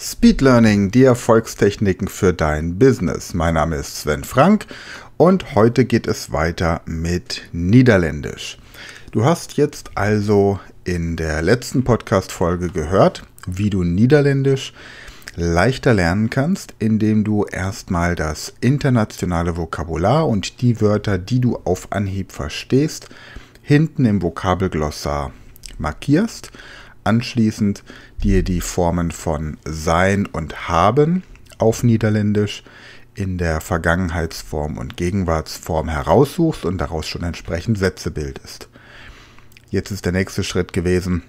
Speed Learning, die Erfolgstechniken für dein Business. Mein Name ist Sven Frank und heute geht es weiter mit Niederländisch. Du hast jetzt also in der letzten Podcast-Folge gehört, wie du Niederländisch leichter lernen kannst, indem du erstmal das internationale Vokabular und die Wörter, die du auf Anhieb verstehst, hinten im Vokabelglossar markierst. Anschließend dir die Formen von sein und haben auf Niederländisch in der Vergangenheitsform und Gegenwartsform heraussuchst und daraus schon entsprechend Sätze bildest. Jetzt ist der nächste Schritt gewesen,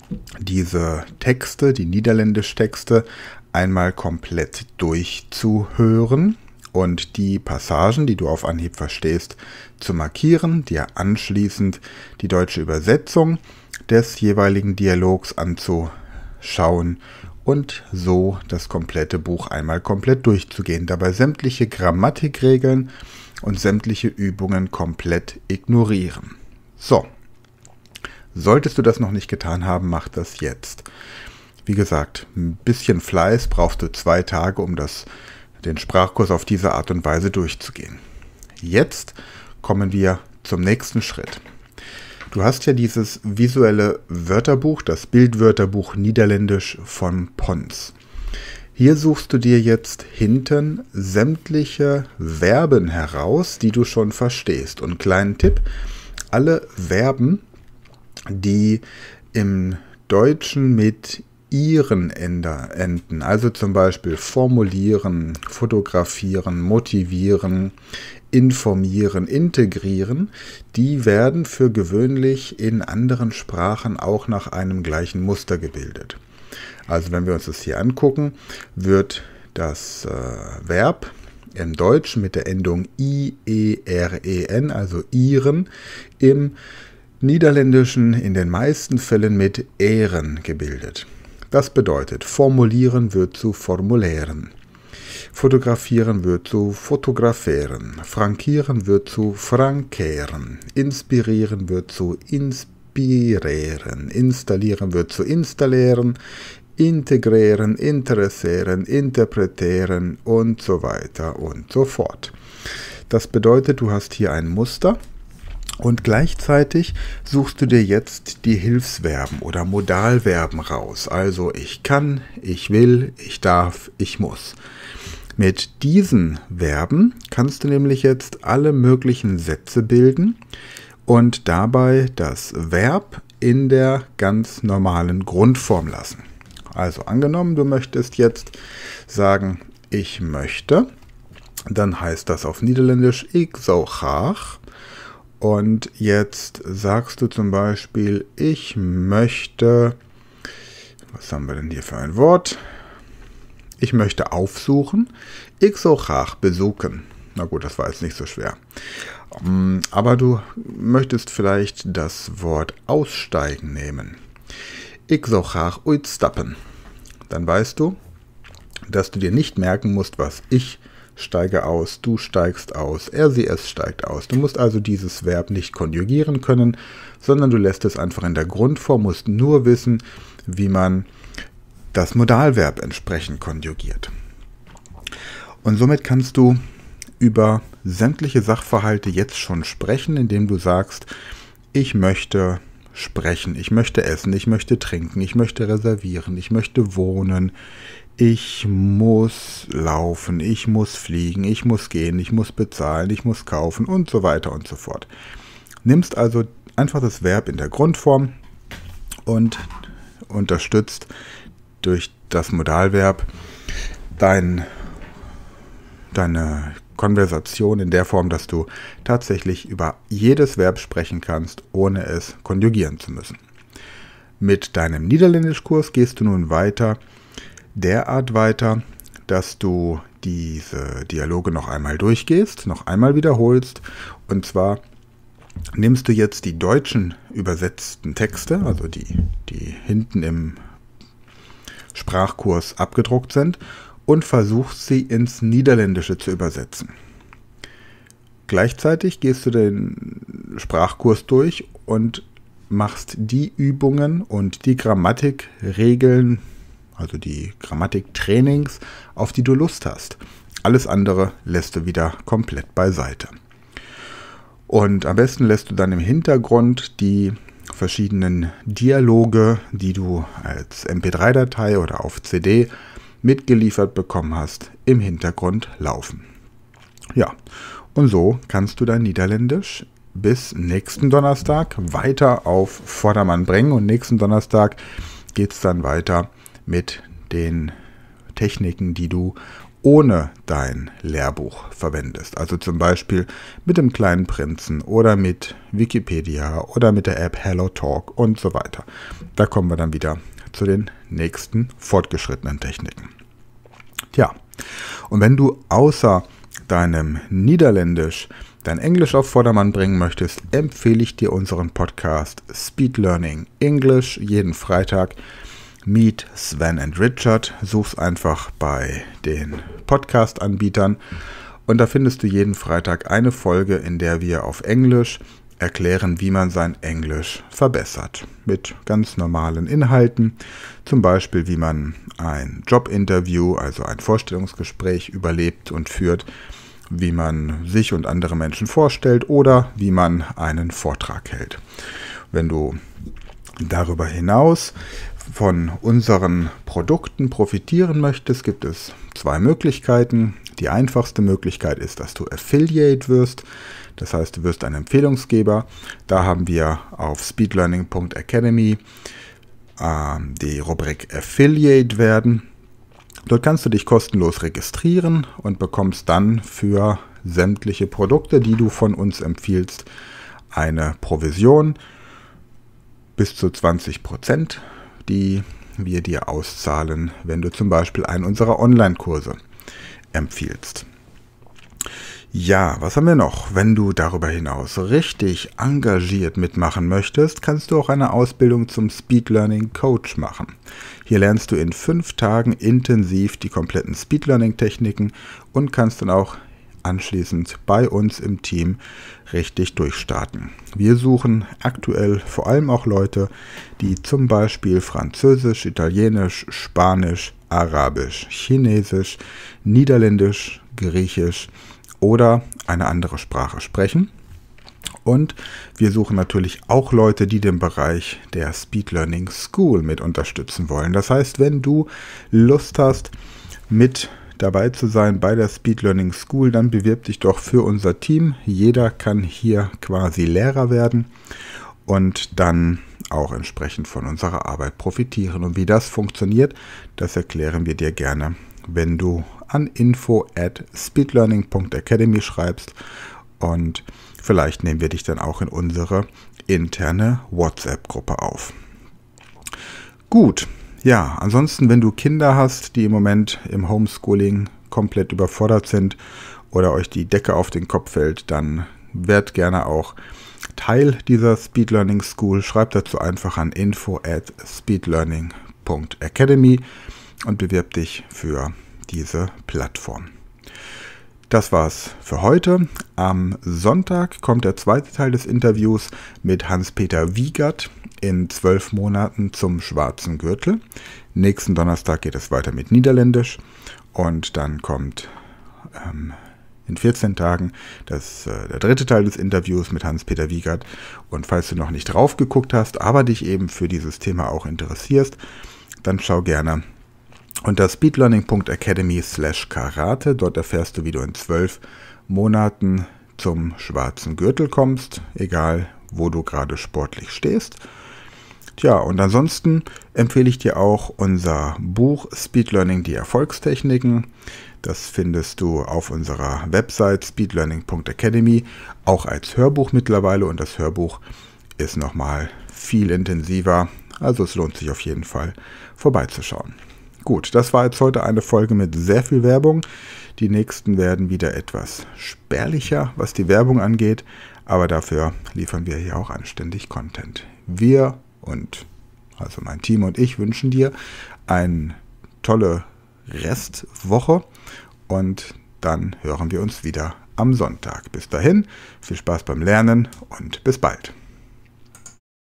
diese Texte, die Niederländisch-Texte, einmal komplett durchzuhören und die Passagen, die du auf Anhieb verstehst, zu markieren, dir anschließend die deutsche Übersetzung des jeweiligen Dialogs anzuschauen und so das komplette Buch einmal komplett durchzugehen. Dabei sämtliche Grammatikregeln und sämtliche Übungen komplett ignorieren. So, solltest du das noch nicht getan haben, mach das jetzt. Wie gesagt, ein bisschen Fleiß brauchst du 2 Tage, um den Sprachkurs auf diese Art und Weise durchzugehen. Jetzt kommen wir zum nächsten Schritt. Du hast ja dieses visuelle Wörterbuch, das Bildwörterbuch Niederländisch von Pons. Hier suchst du dir jetzt hinten sämtliche Verben heraus, die du schon verstehst. Und kleinen Tipp, alle Verben, die im Deutschen mit ihren enden, also zum Beispiel formulieren, fotografieren, motivieren, informieren, integrieren, die werden für gewöhnlich in anderen Sprachen auch nach einem gleichen Muster gebildet. Also wenn wir uns das hier angucken, wird das Verb im Deutschen mit der Endung ieren, also ihren, im Niederländischen in den meisten Fällen mit eren gebildet. Das bedeutet, formulieren wird zu formulären. Fotografieren wird zu fotografieren, frankieren wird zu frankieren, inspirieren wird zu inspirieren, installieren wird zu installieren, integrieren, interessieren, interpretieren und so weiter und so fort. Das bedeutet, du hast hier ein Muster und gleichzeitig suchst du dir jetzt die Hilfsverben oder Modalverben raus. Also ich kann, ich will, ich darf, ich muss. Mit diesen Verben kannst du nämlich jetzt alle möglichen Sätze bilden und dabei das Verb in der ganz normalen Grundform lassen. Also angenommen, du möchtest jetzt sagen, ich möchte, dann heißt das auf Niederländisch ik zou graag. Und jetzt sagst du zum Beispiel, ich möchte, was haben wir denn hier für ein Wort? Ich möchte aufsuchen. Ik zou graag besuchen. Na gut, das war jetzt nicht so schwer. Aber du möchtest vielleicht das Wort aussteigen nehmen. Ik zou graag uitstappen. Dann weißt du, dass du dir nicht merken musst, was ich steige aus, du steigst aus, er, sie, es steigt aus. Du musst also dieses Verb nicht konjugieren können, sondern du lässt es einfach in der Grundform, musst nur wissen, wie man das Modalverb entsprechend konjugiert. Und somit kannst du über sämtliche Sachverhalte jetzt schon sprechen, indem du sagst, ich möchte sprechen, ich möchte essen, ich möchte trinken, ich möchte reservieren, ich möchte wohnen, ich muss laufen, ich muss fliegen, ich muss gehen, ich muss bezahlen, ich muss kaufen und so weiter und so fort. Nimmst also einfach das Verb in der Grundform und unterstützt durch das Modalverb deine Konversation in der Form, dass du tatsächlich über jedes Verb sprechen kannst, ohne es konjugieren zu müssen. Mit deinem Niederländischkurs gehst du nun derart weiter, dass du diese Dialoge noch einmal durchgehst, noch einmal wiederholst. Und zwar nimmst du jetzt die deutschen übersetzten Texte, also die hinten im Sprachkurs abgedruckt sind, und versuchst sie ins Niederländische zu übersetzen. Gleichzeitig gehst du den Sprachkurs durch und machst die Übungen und die Grammatikregeln also die Grammatiktrainings, auf die du Lust hast. Alles andere lässt du wieder komplett beiseite. Und am besten lässt du dann im Hintergrund die verschiedenen Dialoge, die du als MP3-Datei oder auf CD mitgeliefert bekommen hast, im Hintergrund laufen. Ja, und so kannst du dein Niederländisch bis nächsten Donnerstag weiter auf Vordermann bringen. Und nächsten Donnerstag geht es dann weiter mit den Techniken, die du ohne dein Lehrbuch verwendest. Also zum Beispiel mit dem kleinen Prinzen oder mit Wikipedia oder mit der App HelloTalk und so weiter. Da kommen wir dann wieder zu den nächsten fortgeschrittenen Techniken. Tja, und wenn du außer deinem Niederländisch dein Englisch auf Vordermann bringen möchtest, empfehle ich dir unseren Podcast Speed Learning English jeden Freitag. Meet Sven and Richard. Such's einfach bei den Podcast-Anbietern und da findest du jeden Freitag eine Folge, in der wir auf Englisch erklären, wie man sein Englisch verbessert. Mit ganz normalen Inhalten, zum Beispiel wie man ein Jobinterview, also ein Vorstellungsgespräch überlebt und führt, wie man sich und andere Menschen vorstellt oder wie man einen Vortrag hält. Wenn du darüber hinaus von unseren Produkten profitieren möchtest, gibt es zwei Möglichkeiten. Die einfachste Möglichkeit ist, dass du Affiliate wirst. Das heißt, du wirst ein Empfehlungsgeber. Da haben wir auf speedlearning.academy die Rubrik Affiliate werden. Dort kannst du dich kostenlos registrieren und bekommst dann für sämtliche Produkte, die du von uns empfiehlst, eine Provision bis zu 20%, die wir dir auszahlen, wenn du zum Beispiel einen unserer Online-Kurse empfiehlst. Ja, was haben wir noch? Wenn du darüber hinaus richtig engagiert mitmachen möchtest, kannst du auch eine Ausbildung zum Speed Learning Coach machen. Hier lernst du in 5 Tagen intensiv die kompletten Speed Learning Techniken und kannst dann auch anschließend bei uns im Team richtig durchstarten. Wir suchen aktuell vor allem auch Leute, die zum Beispiel Französisch, Italienisch, Spanisch, Arabisch, Chinesisch, Niederländisch, Griechisch oder eine andere Sprache sprechen. Und wir suchen natürlich auch Leute, die den Bereich der Speed Learning School mit unterstützen wollen. Das heißt, wenn du Lust hast, mit dabei zu sein bei der Speed Learning School, dann bewirb dich doch für unser Team. Jeder kann hier quasi Lehrer werden und dann auch entsprechend von unserer Arbeit profitieren. Und wie das funktioniert, das erklären wir dir gerne, wenn du an info@speedlearning.academy schreibst und vielleicht nehmen wir dich dann auch in unsere interne WhatsApp-Gruppe auf. Gut. Ja, ansonsten, wenn du Kinder hast, die im Moment im Homeschooling komplett überfordert sind oder euch die Decke auf den Kopf fällt, dann werd gerne auch Teil dieser Speed Learning School. Schreib dazu einfach an info@speedlearning.academy und bewirb dich für diese Plattform. Das war's für heute. Am Sonntag kommt der zweite Teil des Interviews mit Hans-Peter Wiegert in 12 Monaten zum schwarzen Gürtel. Nächsten Donnerstag geht es weiter mit Niederländisch und dann kommt in 14 Tagen der dritte Teil des Interviews mit Hans-Peter Wiegert. Und falls du noch nicht drauf geguckt hast, aber dich eben für dieses Thema auch interessierst, dann schau gerne unter speedlearning.academy/karate. Dort erfährst du, wie du in 12 Monaten zum schwarzen Gürtel kommst, egal wo du gerade sportlich stehst. Tja, und ansonsten empfehle ich dir auch unser Buch Speed Learning, die Erfolgstechniken. Das findest du auf unserer Website speedlearning.academy, auch als Hörbuch mittlerweile. Und das Hörbuch ist nochmal viel intensiver, also es lohnt sich auf jeden Fall vorbeizuschauen. Gut, das war jetzt heute eine Folge mit sehr viel Werbung. Die nächsten werden wieder etwas spärlicher, was die Werbung angeht, aber dafür liefern wir hier auch anständig Content. Wir also mein Team und ich wünschen dir eine tolle Restwoche und dann hören wir uns wieder am Sonntag. Bis dahin, viel Spaß beim Lernen und bis bald.